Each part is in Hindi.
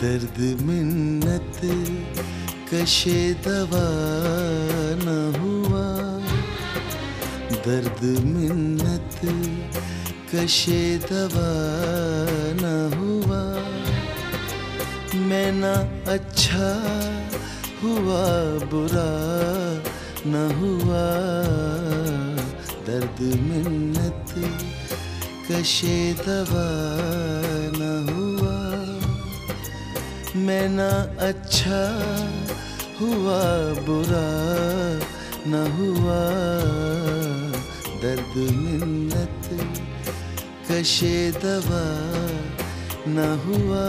दर्द मिन्नत कशे दवा न हुआ, दर्द मिन्नत कशे दवा न हुआ। मैं ना अच्छा हुआ बुरा न हुआ, दर्द मिन्नत कशे दवा न हुआ। मैं ना अच्छा हुआ बुरा न हुआ, दर्द मिन्नत कशे दवा न हुआ।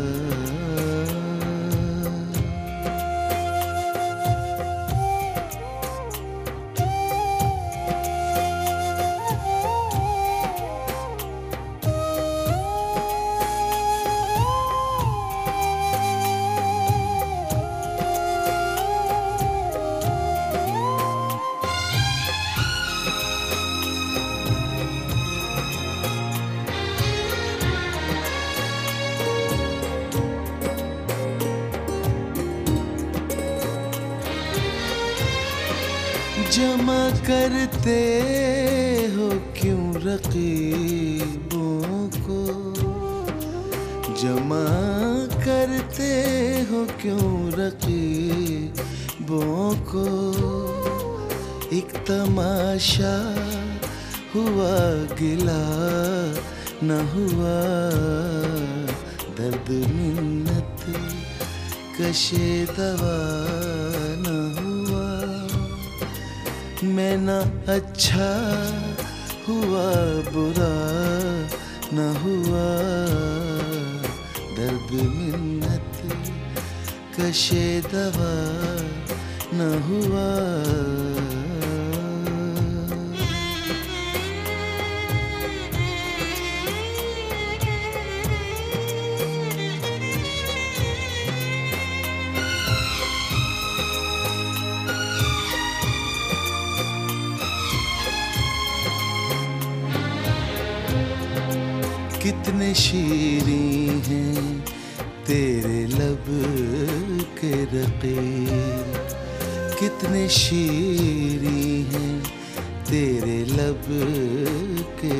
जमा करते हो क्यों रकीबों को, जमा करते हो क्यों रकीबों को। एक तमाशा हुआ गिला न हुआ, दर्द मिन्नत कशे दवा न हुआ। मैं ना अच्छा हुआ बुरा न हुआ, दर्द मिन्नत कशे दवा न हुआ। कितने शीरीं हैं तेरे लब के रकीब, कितने शीरीं हैं तेरे लब के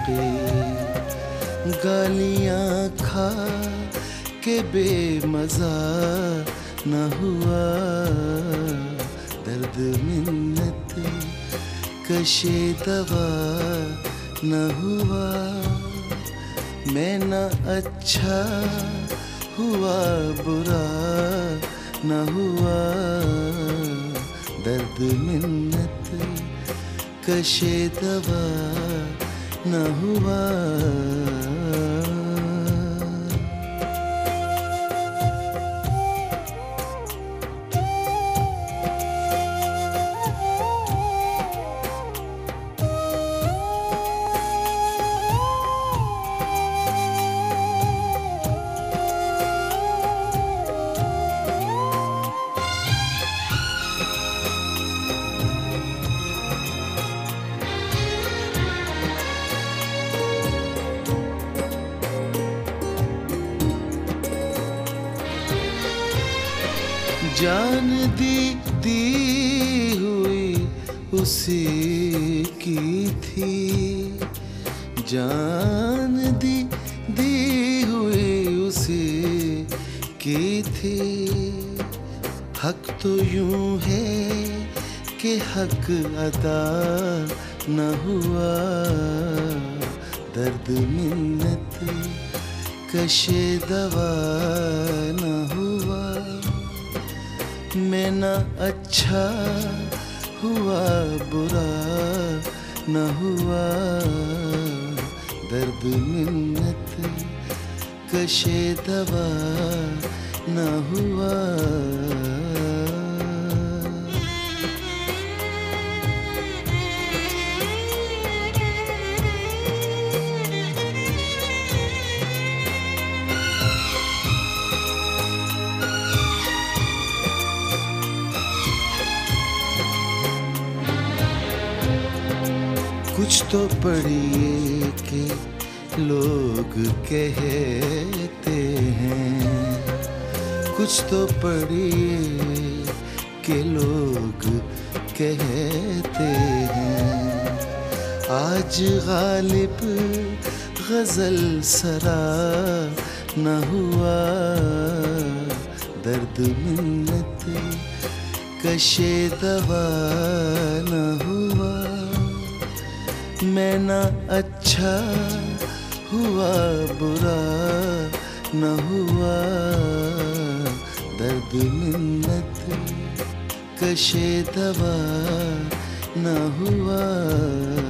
रकीब। गालियाँ खा के बेमज़ा न हुआ, दर्द मिन्नत कशे दवा न हुआ। मैं ना अच्छा हुआ बुरा न हुआ, दर्द मिन्नत कशे दवा न हुआ। जान दी हुई उसी की थी, जान दी हुई उसी की थी। हक तो यूं है कि हक अदा न हुआ, दर्द मिन्नत कशे दवा न हुआ। मैं ना अच्छा हुआ बुरा न हुआ, दर्द मिन्नत कशे दवा न हुआ। कुछ तो पढ़िए कि लोग कहते हैं कुछ तो पढ़िए के लोग कहते हैं। आज गालिब गजल सरा न हुआ, दर्द मिन्नत कशे दवा न हुआ। मैं ना अच्छा हुआ बुरा न हुआ, दर्द मिन्नत कशे दवा न हुआ।